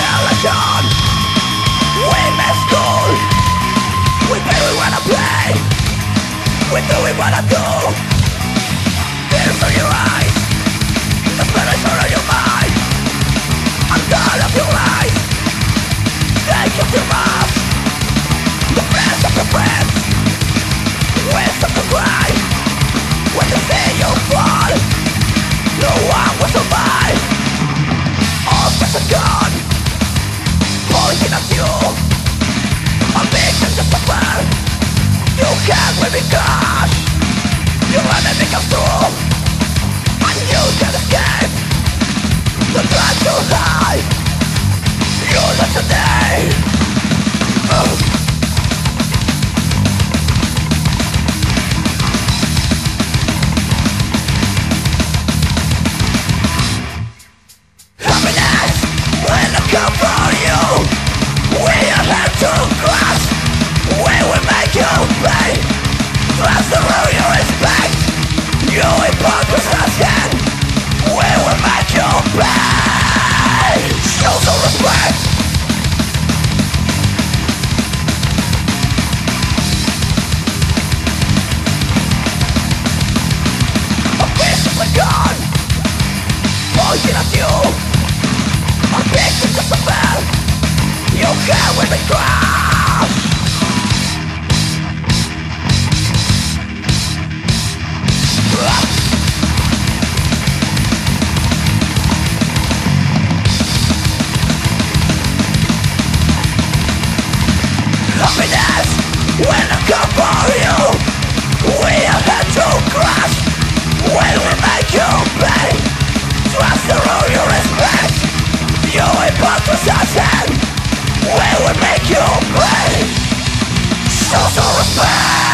religion. We miss school. We pay we wanna play. We do we wanna do. Tears from your eyes, the pleasure of your mind. I'm done of your life. Take of your mouth. The friends of your friends. Waste of the cry. When they see you fall, no one will survive. All friends are gone, pointing at you. A victim to suffer. You can't live in cash. Your enemy comes through, and you can't escape. The drive too high. You live today. Happiness will come for you. We are here to crush. We will make you pay. Trust the rule you respect. You impose assassin. We will make you pay. Show some respect. A piece of the gun pointing at you. A victim to suffer. You can't win me crash. Happiness will come for you. We are here to crush. We will make you pay. Trust the rule you respect. You impose assassin. We will make you pay. Show some respect.